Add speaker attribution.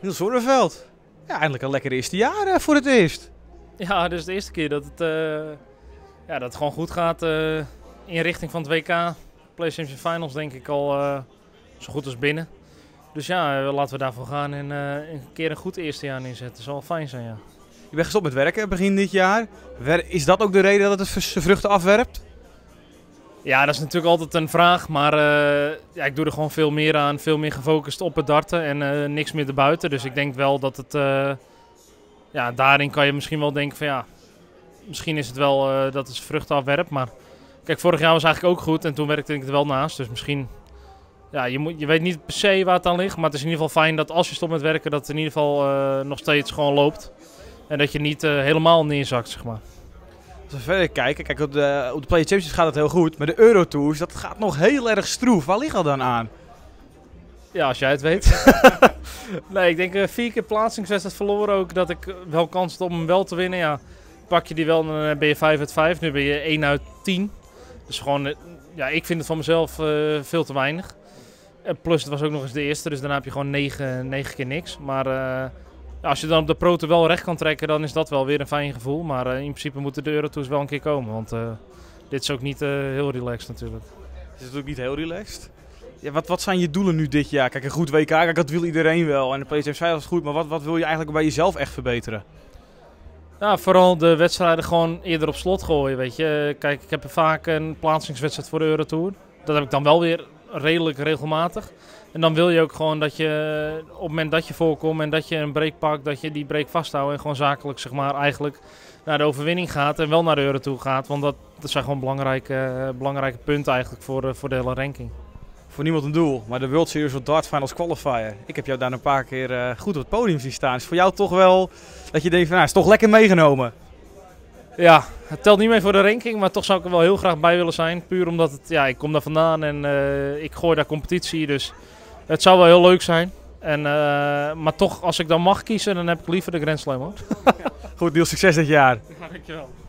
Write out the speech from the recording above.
Speaker 1: Niels Zonneveld. Ja, eindelijk een lekker eerste jaar voor het eerst.
Speaker 2: Ja, dit is de eerste keer dat het gewoon goed gaat in richting van het WK. PlayStation Finals denk ik al zo goed als binnen. Dus ja, laten we daarvoor gaan en een keer een goed eerste jaar neerzetten. Dat zal wel fijn zijn, ja.
Speaker 1: Je bent gestopt met werken begin dit jaar. Is dat ook de reden dat het zijn vruchten afwerpt?
Speaker 2: Ja, dat is natuurlijk altijd een vraag, maar ik doe er gewoon veel meer aan. Veel meer gefocust op het darten en niks meer erbuiten. Dus ik denk wel dat het... daarin kan je misschien wel denken van ja... Misschien is het wel dat het zijn vruchten afwerpt, maar... Kijk, vorig jaar was eigenlijk ook goed en toen werkte ik er wel naast. Dus misschien... Ja, je weet niet per se waar het aan ligt, maar het is in ieder geval fijn dat als je stopt met werken... dat het in ieder geval nog steeds gewoon loopt. En dat je niet helemaal neerzakt, zeg maar.
Speaker 1: Als we verder kijken, op de Play Championships gaat het heel goed. Maar de Eurotours, dat gaat nog heel erg stroef. Waar ligt dat dan aan?
Speaker 2: Ja, als jij het weet. Nee, ik denk 4 keer plaatsingswedstrijd verloren ook. Dat ik wel kans had om hem wel te winnen. Ja, pak je die wel, dan ben je 5 uit 5. Nu ben je 1 uit 10. Dus gewoon, ik vind het van mezelf veel te weinig. En plus, het was ook nog eens de eerste. Dus daarna heb je gewoon 9 keer niks. Maar als je dan op de proto wel recht kan trekken, dan is dat wel weer een fijn gevoel. Maar in principe moeten de Eurotours wel een keer komen. Want dit is ook niet heel relaxed natuurlijk.
Speaker 1: Het is natuurlijk niet heel relaxed. Ja, wat zijn je doelen nu dit jaar? Kijk, een goed WK, kijk, dat wil iedereen wel. En de PlayStation 5 was goed, maar wat wil je eigenlijk bij jezelf echt verbeteren?
Speaker 2: Ja, vooral de wedstrijden gewoon eerder op slot gooien, weet je. Kijk, ik heb vaak een plaatsingswedstrijd voor de Eurotour. Dat heb ik dan wel weer redelijk regelmatig. En dan wil je ook gewoon dat je op het moment dat je voorkomt en dat je een break pakt, dat je die break vasthoudt en gewoon zakelijk zeg maar eigenlijk naar de overwinning gaat en wel naar de Eurotour gaat. Want dat zijn gewoon belangrijke punten eigenlijk voor de hele ranking.
Speaker 1: Voor niemand een doel, maar de World Series of Dart Finals Qualifier. Ik heb jou daar een paar keer goed op het podium zien staan. Is voor jou toch wel dat je denkt van, nou, is toch lekker meegenomen?
Speaker 2: Ja, het telt niet mee voor de ranking, maar toch zou ik er wel heel graag bij willen zijn. Puur omdat ik kom daar vandaan en ik gooi daar competitie, dus het zou wel heel leuk zijn. Maar toch, als ik dan mag kiezen, dan heb ik liever de Grand Slam, hoor.
Speaker 1: Goed, Niels, succes dit jaar.
Speaker 2: Dankjewel.